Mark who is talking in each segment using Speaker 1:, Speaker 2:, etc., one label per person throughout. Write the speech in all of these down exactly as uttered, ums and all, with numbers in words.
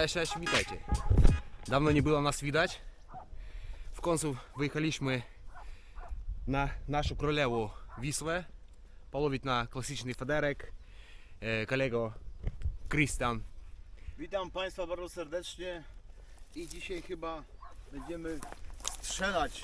Speaker 1: Cześć, cześć, witajcie. Dawno nie było nas widać. W końcu wyjechaliśmy na naszą królewą Wisłę, połowić na klasyczny federek. E, kolego Krystian.
Speaker 2: Witam Państwa bardzo serdecznie i dzisiaj chyba będziemy strzelać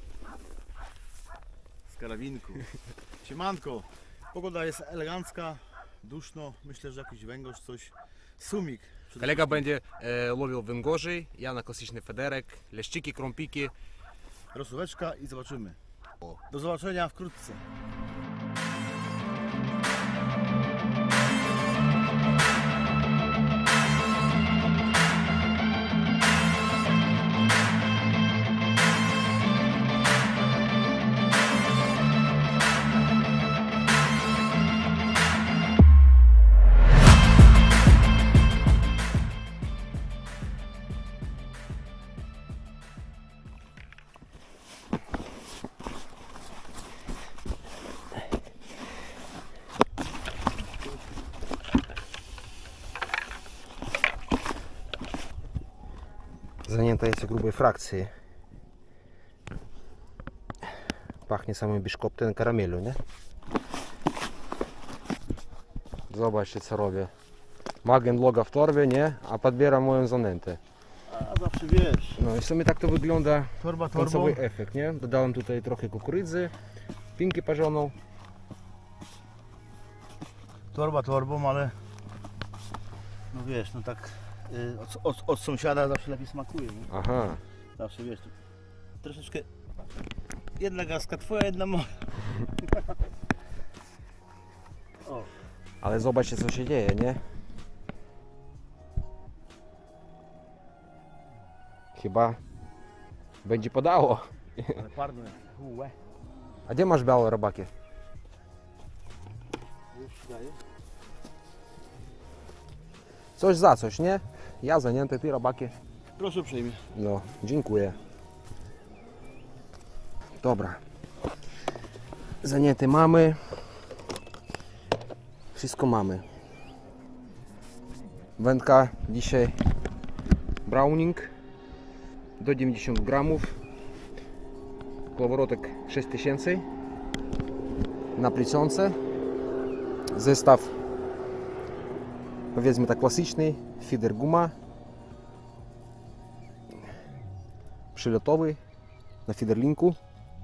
Speaker 2: z karabinku. Siemanko, pogoda jest elegancka, duszno, myślę, że jakiś węgorz, coś, sumik.
Speaker 1: Kolega będzie e, łowił węgorzy, ja na klasyczny federek, leszczyki, krąpiki.
Speaker 2: Rosóweczka i zobaczymy. Do zobaczenia wkrótce.
Speaker 1: Zajęta jest grubej frakcji. Pachnie samym biszkoptem karamielu, nie? Zobaczcie, co robię. Magen loga w torbie, nie? A podbieram moją zanętę.
Speaker 2: A zawsze wiesz.
Speaker 1: No i w sumie tak to wygląda
Speaker 2: Torba
Speaker 1: końcowy
Speaker 2: torbą.
Speaker 1: efekt, nie? Dodałem tutaj trochę kukurydzy, pinki parzoną.
Speaker 2: Torba torbą, ale no wiesz, no tak y, od, od, od sąsiada zawsze lepiej smakuje, nie?
Speaker 1: Aha.
Speaker 2: Zawsze wiesz, troszeczkę jedna gaska twoja, jedna moja. O.
Speaker 1: Ale zobaczcie, co się dzieje, nie? Chyba będzie podało.
Speaker 2: Ale parne. Ułe.
Speaker 1: A gdzie masz białe robaki?
Speaker 2: Już daję.
Speaker 1: Coś za coś, nie? Ja zajęty, ty robaki.
Speaker 2: Proszę uprzejmie.
Speaker 1: No, dziękuję. Dobra. Zajęty mamy. Wszystko mamy. Wędka dzisiaj Browning do dziewięćdziesięciu gramów. Kołowrotek sześć tysięcy na plicące. Zestaw, powiedzmy tak, klasyczny, feeder guma przylotowy na feederlinku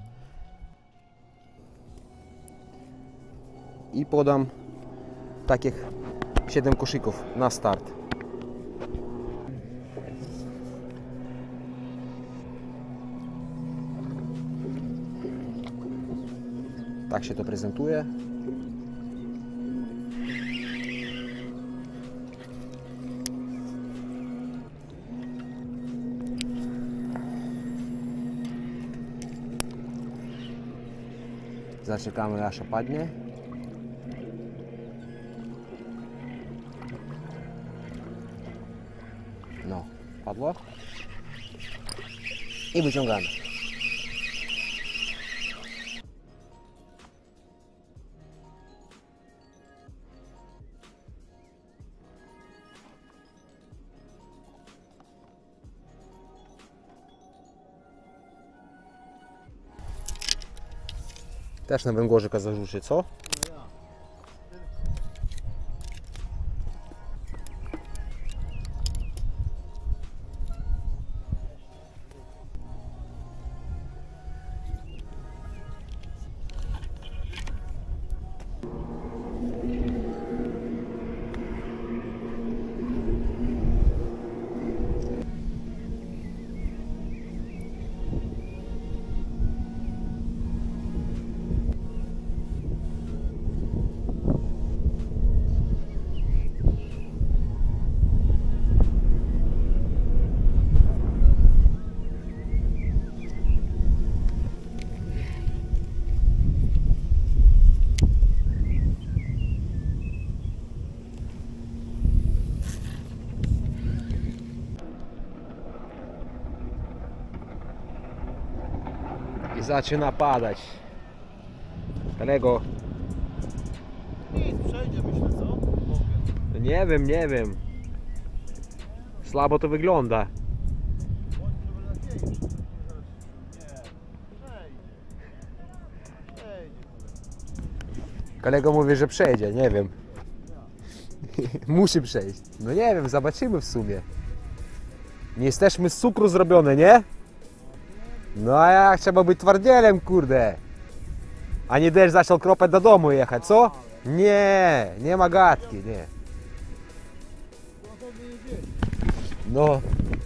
Speaker 1: i podam takich siedem koszyków na start. Tak się to prezentuje. Zaczekamy, aż opadnie. No, padło. I wyciągamy. Też na węgorzyka zarzucie, co? I zaczyna padać. Kolego.
Speaker 2: Nic, przejdzie myślę, co?
Speaker 1: Nie wiem, nie wiem. Słabo to wygląda.
Speaker 2: Bądź trochę nadziei, że zaraz... Nie, przejdzie. Przejdzie.
Speaker 1: Kolega mówi, że przejdzie, nie wiem. Musi przejść. No nie wiem, zobaczymy w sumie. Nie jesteśmy z cukru zrobione, nie? No a jak trzeba być twardzielem, kurde. A nie deszcz zaczął kropać do domu jechać, co? Nie, nie ma gadki, nie. No.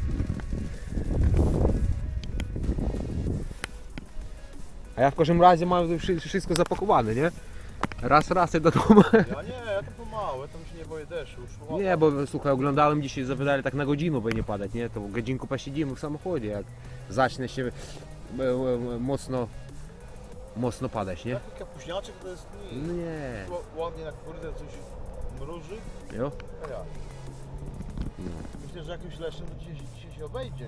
Speaker 1: A ja w każdym razie mam wszy- wszystko zapakowane, nie? Raz, raz i do domu.
Speaker 2: Ja nie, ja tylko mało, ja tam się nie boję deszczu. Już
Speaker 1: Nie, bo słuchaj, oglądałem dzisiaj, zawydali tak na godzinę, by nie padać, nie? To godzinку posiedzimy w samochodzie, jak zacznie się e, e, mocno, mocno padać, nie?
Speaker 2: Taki kapuśniaczek to jest nie.
Speaker 1: Nie.
Speaker 2: Ła- Ładnie na kurde coś mruży.
Speaker 1: Jo?
Speaker 2: A ja. Myślę, że jakimś leszczem to dzisiaj, dzisiaj się obejdzie.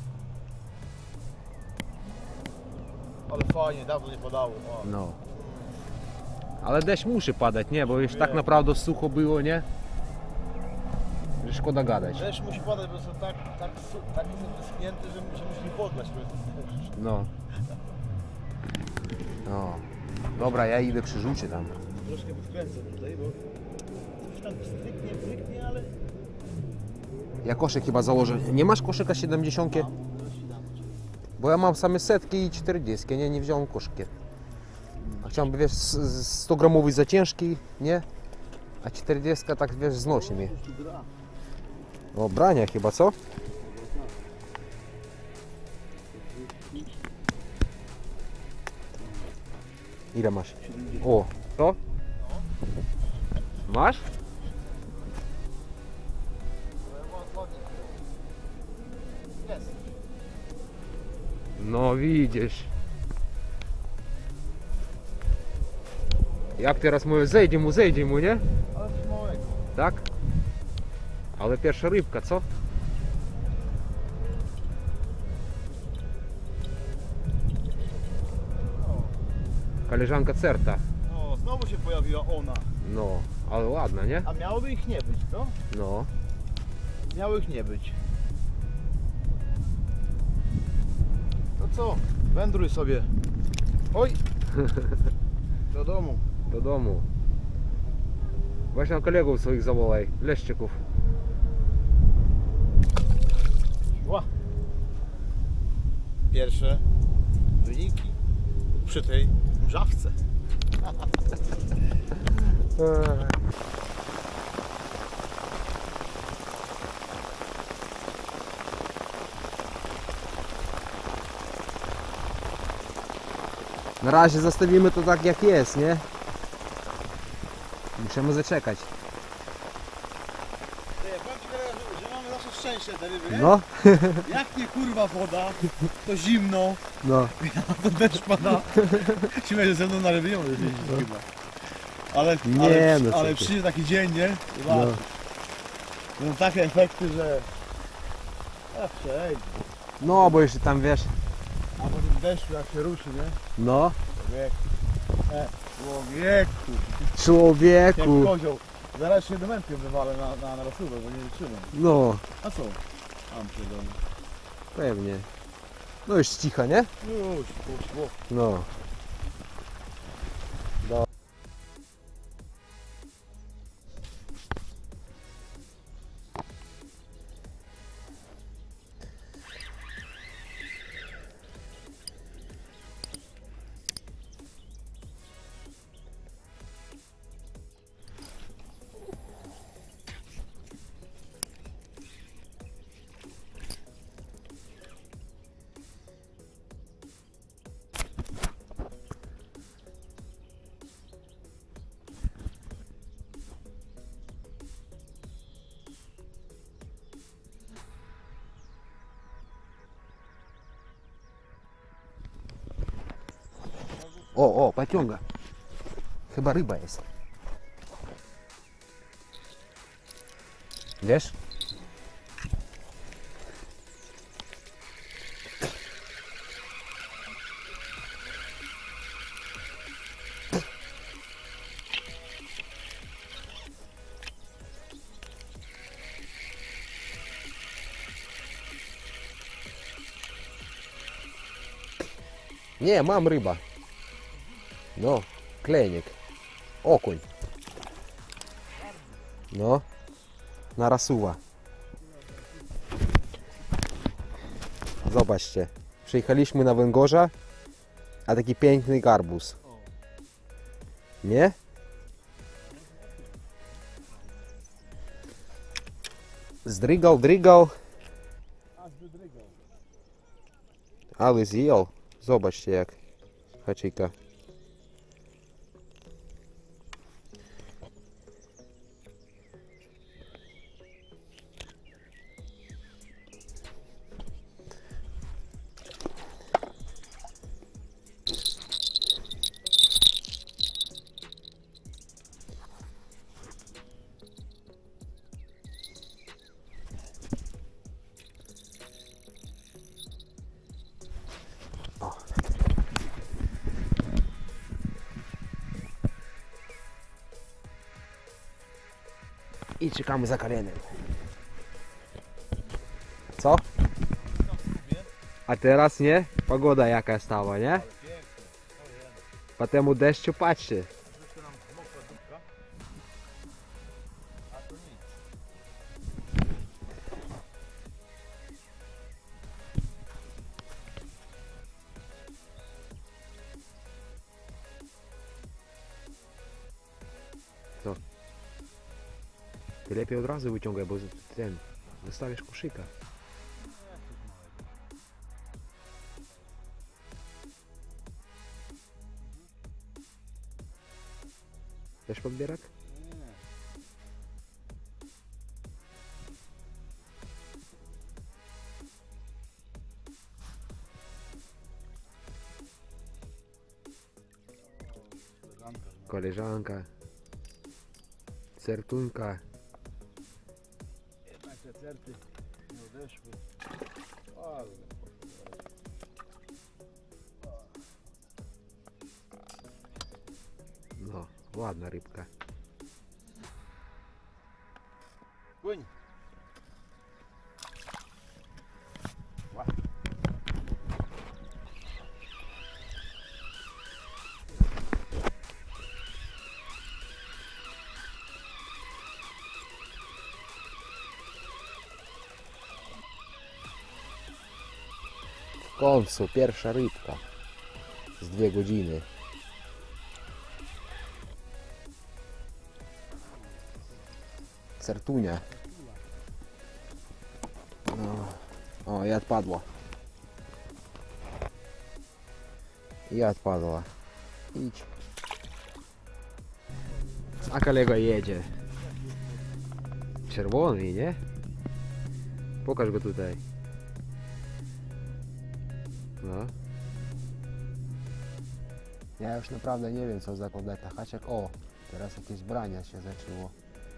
Speaker 2: Ale fajnie, dawno nie padało. O.
Speaker 1: No. Ale deszcz musi padać, nie? Bo już tak
Speaker 2: Wiem.
Speaker 1: naprawdę sucho było, nie? Że szkoda gadać.
Speaker 2: Deszcz musi padać, bo są tak, tak, su- tak wyschnięty, że się musi podlać. To jest deszcz.
Speaker 1: No. No. Dobra, ja idę przy rzucie tam.
Speaker 2: Troszkę podkręcę tutaj, bo coś tam stryknie, bryknie, ale...
Speaker 1: Ja koszyk chyba założę. Nie masz koszyka siedemdziesiąt? Bo ja mam same setki i czterdzieści, nie, nie wziąłem koszyki. A chciałem, wiesz, sto gramowy za ciężki, nie? A czterdzieści tak, wiesz, znosi mi. O, brania chyba, co? Ile masz? O, to? Masz?
Speaker 2: Jest.
Speaker 1: No widzisz. Jak teraz mówię, zejdzie mu, zejdzie mu, nie?
Speaker 2: Ale coś małego.
Speaker 1: Tak? Ale pierwsza rybka, co? Koleżanka Certa.
Speaker 2: No, znowu się pojawiła ona.
Speaker 1: No, ale ładna, nie?
Speaker 2: A miałoby ich nie być, co?
Speaker 1: No.
Speaker 2: Miało ich nie być. To co? Wędruj sobie. Oj! Do domu.
Speaker 1: Do domu. Właśnie na kolegów swoich zawołaj, leszczyków.
Speaker 2: Ła. Pierwsze wyniki przy tej mrzawce.
Speaker 1: Na razie zostawimy to tak jak jest, nie? Musimy zaczekać.
Speaker 2: Ja powiem ci teraz, że, że mamy nasze szczęście te ryby, nie?
Speaker 1: No,
Speaker 2: Jak nie kurwa woda, to zimno,
Speaker 1: no.
Speaker 2: to deszcz pada. Śmieję, że ze mną na ryby nie możesz jeździć chyba. Ale,
Speaker 1: Nie,
Speaker 2: ale,
Speaker 1: no co
Speaker 2: ale
Speaker 1: ty.
Speaker 2: przyjdzie taki dzień, nie?
Speaker 1: No.
Speaker 2: No. Będą takie efekty, że... A przejdź.
Speaker 1: No, bo jeszcze tam wiesz.
Speaker 2: A po tym deszczu jak się ruszy, nie?
Speaker 1: No,
Speaker 2: Człowieku. E, człowieku. Jak
Speaker 1: człowieku.
Speaker 2: kozioł. Zaraz się dementkę wywalę na, na, na rosówę, bo nie wytrzymam.
Speaker 1: No,
Speaker 2: A co? Mam pierdolę.
Speaker 1: pewnie. No już cicha, nie?
Speaker 2: Już, poszło.
Speaker 1: No. O, o, pociąga. Chyba ryba jest. Wiesz? Nie, mam ryba. No, klejnik. Okuń. No, narasuwa. Zobaczcie. Przyjechaliśmy na węgorza, a taki piękny garbus. Nie? Zdrygał, drygał. Ale zjał. Zobaczcie jak. Haczyka. I czekamy za Karenem. Co? A teraz nie? Pogoda jaka stała, nie? Po temu deszczu patrzcie. Co? Ty lepiej od razu wyciągaj, bo ten zostawisz koszyka. Też podbierak? Koleżanka. Sertunka.
Speaker 2: Jednak te certy nie odeszły. Ale...
Speaker 1: No, ładna rybka.
Speaker 2: Płyń!
Speaker 1: W końcu pierwsza rybka z dwie godziny. Sertunia. No. O, i odpadła. I odpadła. Idź. A kolego jedzie. Czerwony, nie? Pokaż go tutaj. No. Ja już naprawdę nie wiem co za kotleta. Haciak, o, teraz jakieś brania się zaczęło.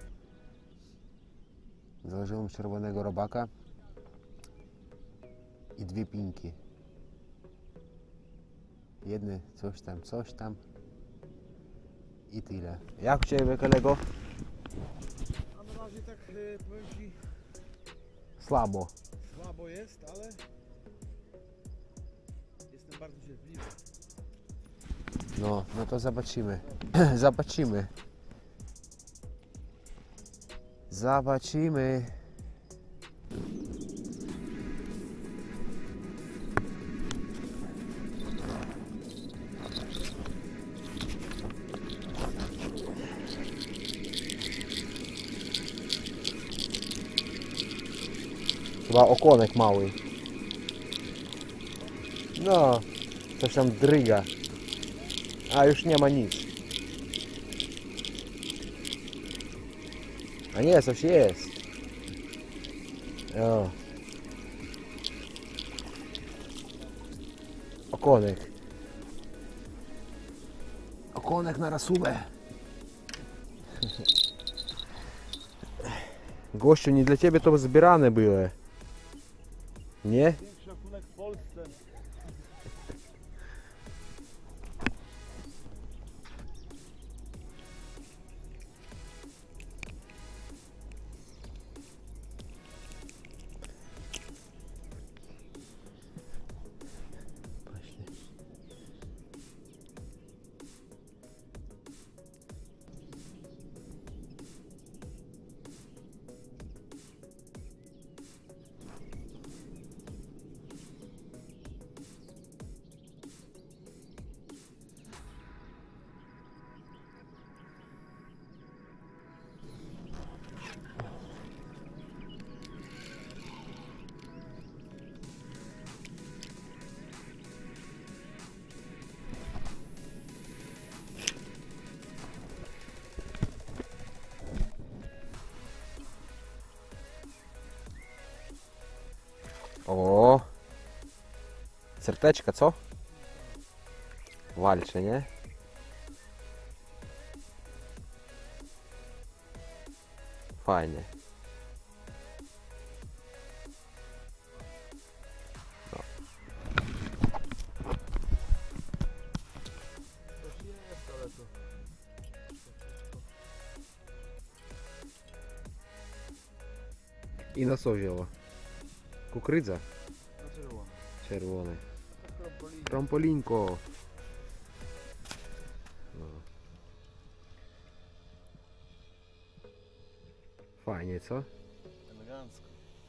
Speaker 1: Założyłem czerwonego robaka i dwie pinki. Jedny coś tam, coś tam i tyle. Jak u Ciebie, kolego?
Speaker 2: A na razie tak e, powiem Ci,
Speaker 1: Słabo.
Speaker 2: słabo jest, ale jestem bardzo cierpliwy.
Speaker 1: No, no to zobaczymy. Zobaczymy. Zobaczymy. Chyba okonek mały. No, coś tam dryga. A już nie ma nic. A nie, coś jest. O. Okonek. Okonek na rasubę. Gościu, nie dla Ciebie to zbierane były. Nie?
Speaker 2: Większy okunek w Polsce.
Speaker 1: Serteczka, co? Walczy, nie? Fajnie. No. I na co wzięła? Kukurydza? Czerwone. Trampolinko. No. Fajnie, co?
Speaker 2: Elegancko.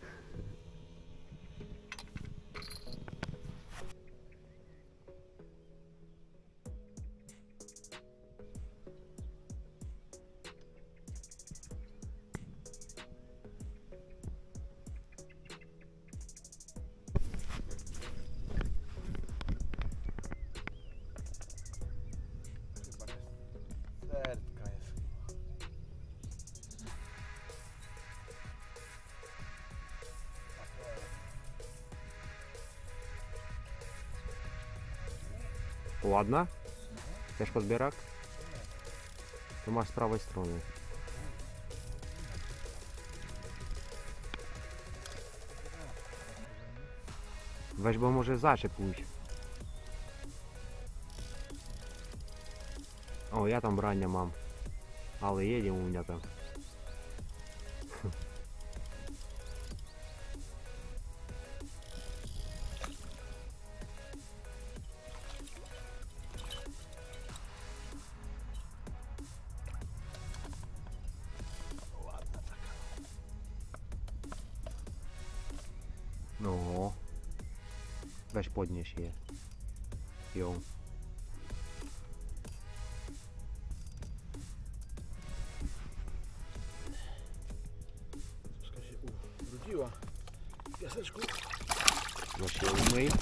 Speaker 2: Sertka jest.
Speaker 1: Ładna? Chcesz podbierak? To masz z prawej strony. Weź, bo może zaczep pójść. O, ja tam brania mam. Ale jedzie u mnie tam. No. Weź podnieś je. Ją.
Speaker 2: Troszkę się ubrudziła. Piaseczku.
Speaker 1: No się umyj.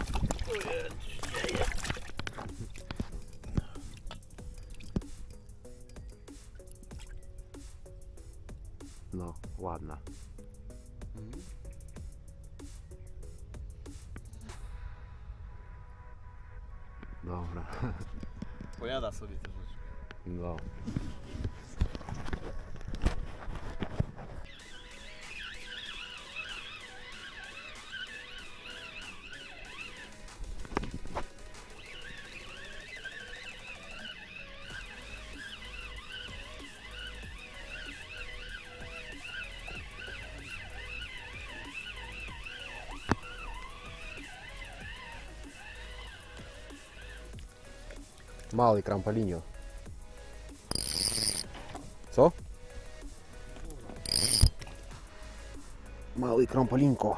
Speaker 1: No, ładna. Dobra.
Speaker 2: Pojada sobie troszeczkę.
Speaker 1: No. Mały trampolinio. Co? Mały trampolinko.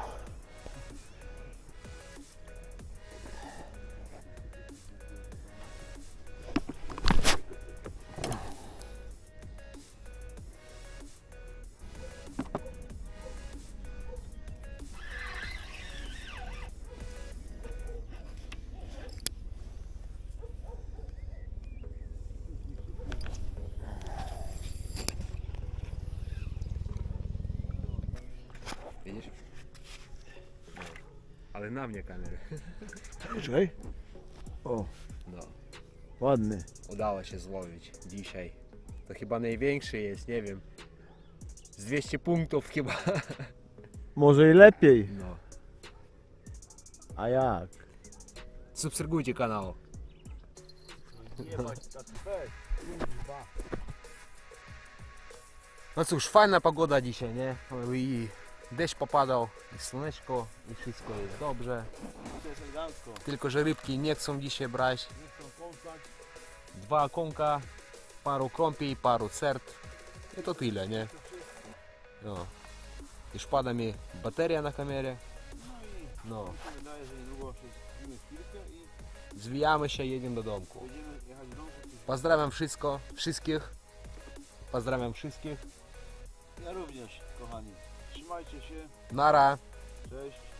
Speaker 1: Widzisz? No. Ale na mnie kamerę.
Speaker 2: Czekaj. O,
Speaker 1: No.
Speaker 2: ładny.
Speaker 1: Udało się złowić dzisiaj. To chyba największy jest, nie wiem. Z dwieście punktów chyba.
Speaker 2: Może i lepiej.
Speaker 1: No.
Speaker 2: A jak?
Speaker 1: Subskrybujcie kanał. No cóż, fajna pogoda dzisiaj, nie? I deszcz popadał, i słoneczko, i wszystko jest dobrze.
Speaker 2: To jest elegancko.
Speaker 1: Tylko, że rybki nie chcą dzisiaj brać.
Speaker 2: Nie chcą kąsać.
Speaker 1: Dwa konka, paru krąpi, paru cert. I to tyle, nie? No. Już pada mi bateria na kamerze.
Speaker 2: No i
Speaker 1: No.
Speaker 2: mi się wydaje, że niedługo się zbijemy chwilkę i
Speaker 1: Zwijamy się, jedziemy do domku.
Speaker 2: będziemy jechać do domu.
Speaker 1: Pozdrawiam wszystko, wszystkich. Pozdrawiam wszystkich.
Speaker 2: Ja również, kochani. Trzymajcie się.
Speaker 1: Nara.
Speaker 2: Cześć.